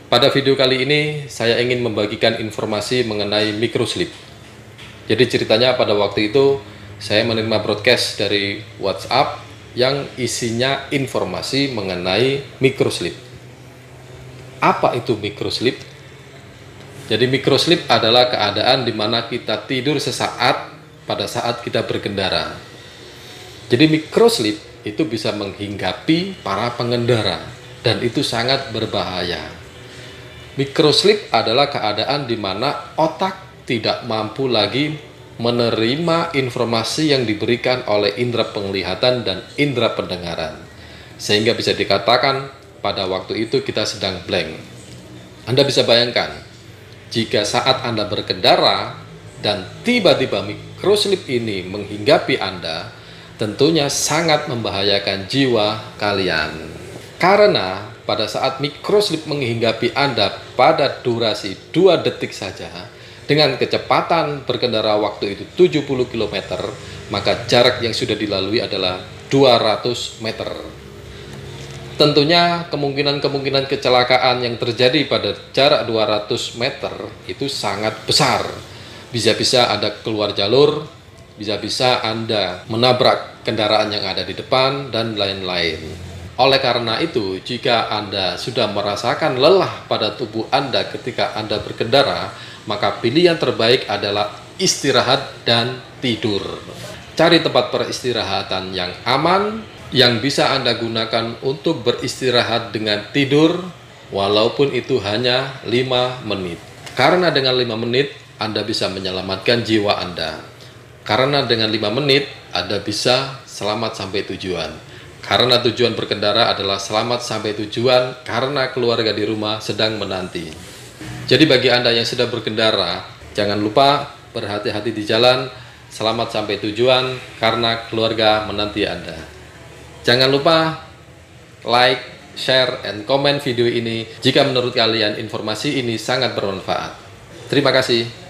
Pada video kali ini saya ingin membagikan informasi mengenai microsleep. Jadi ceritanya pada waktu itu saya menerima broadcast dari WhatsApp yang isinya informasi mengenai microsleep. Apa itu microsleep? Jadi microsleep adalah keadaan di mana kita tidur sesaat pada saat kita berkendara. Jadi microsleep itu bisa menghinggapi para pengendara dan itu sangat berbahaya. Microsleep adalah keadaan di mana otak tidak mampu lagi menerima informasi yang diberikan oleh indera penglihatan dan indera pendengaran. Sehingga bisa dikatakan pada waktu itu kita sedang blank. Anda bisa bayangkan, jika saat Anda berkendara dan tiba-tiba microsleep ini menghinggapi Anda, tentunya sangat membahayakan jiwa kalian. Karena pada saat microsleep menghinggapi Anda pada durasi 2 detik saja, dengan kecepatan berkendara waktu itu 70 km, maka jarak yang sudah dilalui adalah 200 meter. Tentunya kemungkinan kecelakaan yang terjadi pada jarak 200 meter itu sangat besar. Bisa-bisa Anda keluar jalur, bisa-bisa Anda menabrak kendaraan yang ada di depan, dan lain-lain. Oleh karena itu, jika Anda sudah merasakan lelah pada tubuh Anda ketika Anda berkendara, maka pilihan terbaik adalah istirahat dan tidur. Cari tempat peristirahatan yang aman, yang bisa Anda gunakan untuk beristirahat dengan tidur, walaupun itu hanya 5 menit. Karena dengan 5 menit, Anda bisa menyelamatkan jiwa Anda. Karena dengan 5 menit, Anda bisa selamat sampai tujuan. Karena tujuan berkendara adalah selamat sampai tujuan karena keluarga di rumah sedang menanti. Jadi bagi Anda yang sedang berkendara, jangan lupa berhati-hati di jalan, selamat sampai tujuan karena keluarga menanti Anda. Jangan lupa like, share, and komen video ini jika menurut kalian informasi ini sangat bermanfaat. Terima kasih.